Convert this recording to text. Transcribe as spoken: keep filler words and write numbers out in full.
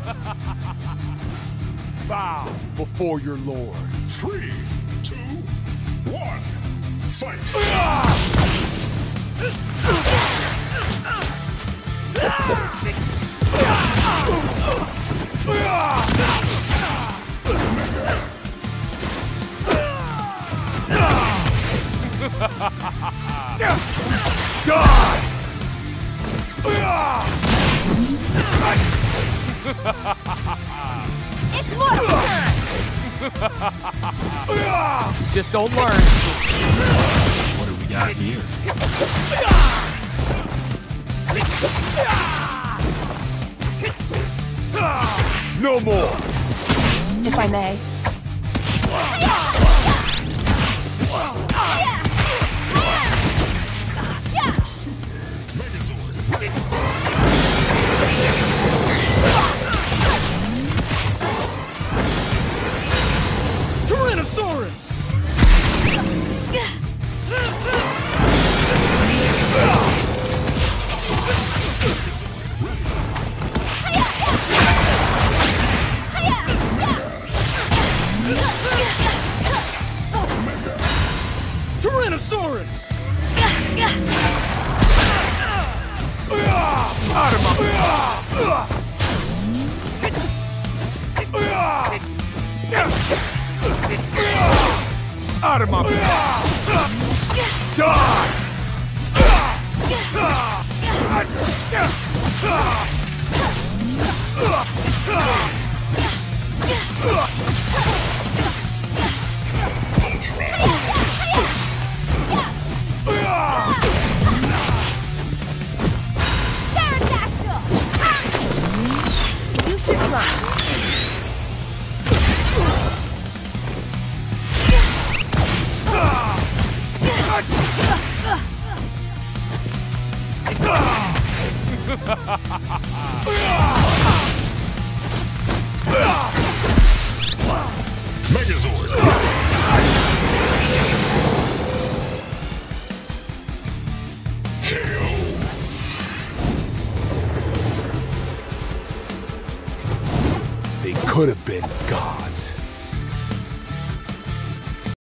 Bow before your lord. Three, two, one, fight! Die! It's mortal time! Just don't learn. What do we got here? No more! If I may. Tyrannosaurus! Tyrannosaurus! Out of my... Out of my... Die! Pterodactyl! You should run. Megazord! K O! They could have been gods.